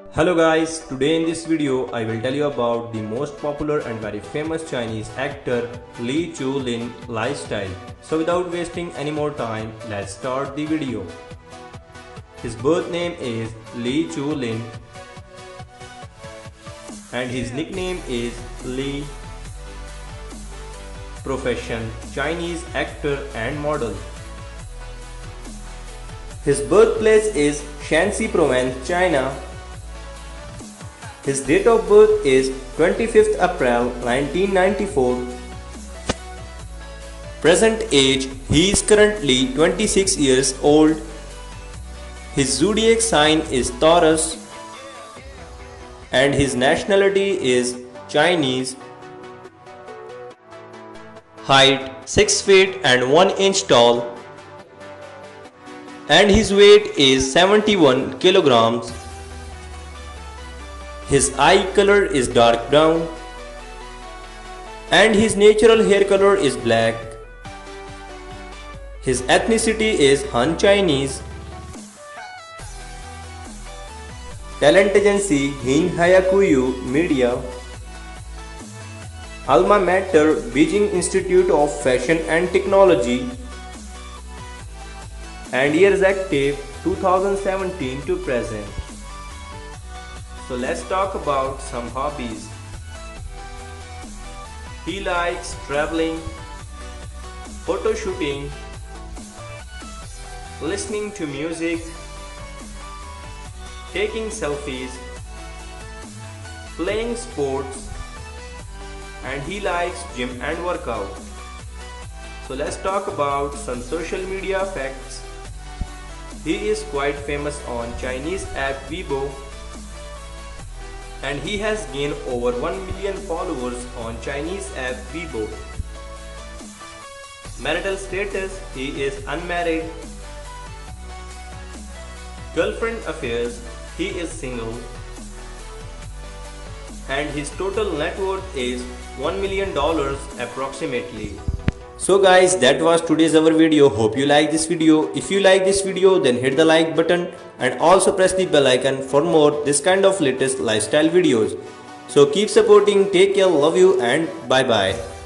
Hello guys, today in this video I will tell you about the most popular and very famous Chinese actor Li Chulin lifestyle. So without wasting any more time, let's start the video. His birth name is Li Chulin and his nickname is Li. Profession: Chinese actor and model. His birthplace is Shanxi Province, China. His date of birth is 25th April 1994. Present age: he is currently 26 years old. His zodiac sign is Taurus and his nationality is Chinese. Height 6 feet and 1 inch tall and his weight is 71 kilograms. His eye color is dark brown and his natural hair color is black. His ethnicity is Han Chinese. Talent agency Hin Hayakuyu Media. Alma mater Beijing Institute of Fashion and Technology. And years active 2017 to present. So let's talk about some hobbies. He likes traveling, photo shooting, listening to music, taking selfies, playing sports, and he likes gym and workout. So let's talk about some social media facts. He is quite famous on Chinese app Weibo and he has gained over 1 million followers on Chinese app Weibo. Marital status: he is unmarried. Girlfriend affairs: he is single. And his total net worth is $1 million approximately. So guys, that was today's our video. Hope you like this video. If you like this video, then hit the like button and also press the bell icon for more this kind of latest lifestyle videos. So keep supporting, take care, love you and bye bye.